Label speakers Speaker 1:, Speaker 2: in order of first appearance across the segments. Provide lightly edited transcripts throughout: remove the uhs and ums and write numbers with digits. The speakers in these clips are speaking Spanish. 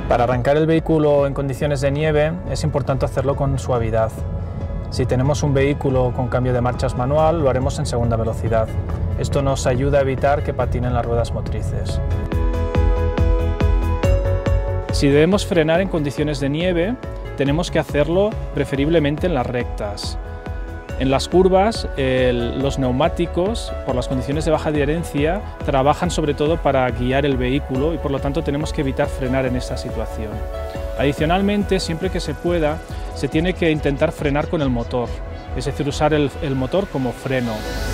Speaker 1: Para arrancar el vehículo en condiciones de nieve es importante hacerlo con suavidad. Si tenemos un vehículo con cambio de marchas manual, lo haremos en segunda velocidad. Esto nos ayuda a evitar que patinen las ruedas motrices. Si debemos frenar en condiciones de nieve, tenemos que hacerlo preferiblemente en las rectas. En las curvas, los neumáticos, por las condiciones de baja adherencia, trabajan sobre todo para guiar el vehículo y por lo tanto tenemos que evitar frenar en esta situación. Adicionalmente, siempre que se pueda, se tiene que intentar frenar con el motor, es decir, usar el motor como freno.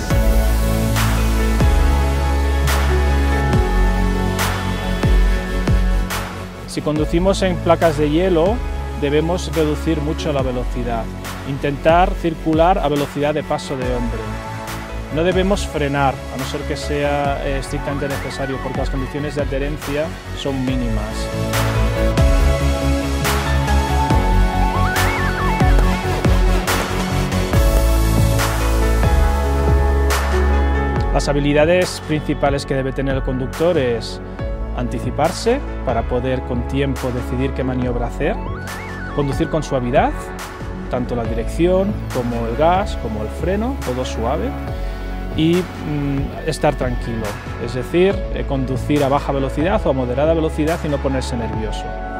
Speaker 1: Si conducimos en placas de hielo, debemos reducir mucho la velocidad, intentar circular a velocidad de paso de hombre. No debemos frenar, a no ser que sea estrictamente necesario, porque las condiciones de adherencia son mínimas. Las habilidades principales que debe tener el conductor es anticiparse para poder con tiempo decidir qué maniobra hacer, conducir con suavidad, tanto la dirección como el gas, como el freno, todo suave, y estar tranquilo, es decir, conducir a baja velocidad o a moderada velocidad y no ponerse nervioso.